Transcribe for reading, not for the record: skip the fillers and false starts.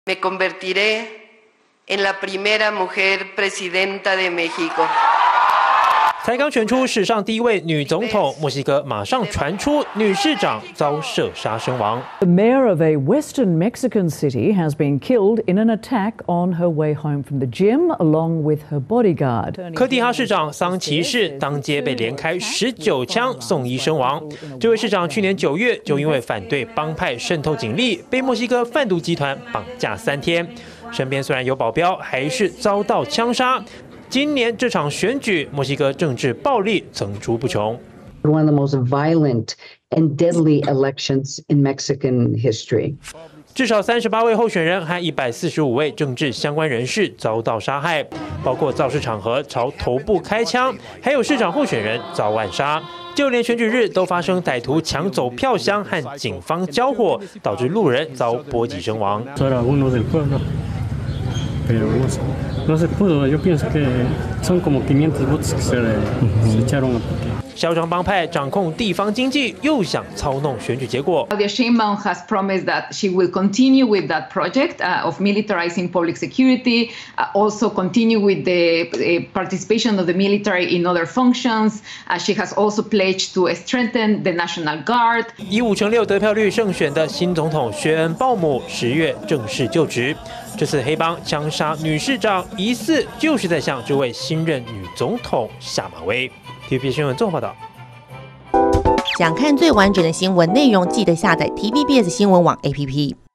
Me convertiré en la primera mujer presidenta de México. 才刚选出史上第一位女总统，墨西哥马上传出女市长遭射杀身亡。 The mayor of a western Mexican city has been killed in an attack on her way home from the gym, along with her bodyguard. 科蒂哈市长桑奇士当街被连开19枪，送医身亡。这位市长去年9月就因为反对帮派渗透警力，被墨西哥贩毒集团绑架3天，身边虽然有保镖，还是遭到枪杀。 今年这场选举，墨西哥政治暴力层出不穷。 One of the most violent and deadly elections in Mexican history. 至少38位候选人和145位政治相关人士遭到杀害，包括造势场合朝头部开枪，还有市长候选人遭暗杀。就连选举日都发生歹徒抢走票箱和警方交火，导致路人遭波及身亡。 No se pudo. Yo pienso que son como 500 votos que se echaron a pique. 嚣张帮派掌控地方经济，又想操弄选举结果。 Claudia Sheinbaum has promised that she will continue with that project of militarizing public security, also continue with the participation of the military in other functions. She has also pledged to strengthen the National Guard. 以5成6得票率胜选的新总统薛恩·鲍姆10月正式就职。 这次黑帮枪杀女市长，疑似就是在向这位新任女总统下马威。TVBS 新闻综合报道。 想看最完整的新闻内容，记得下载 TVBS 新闻网 APP。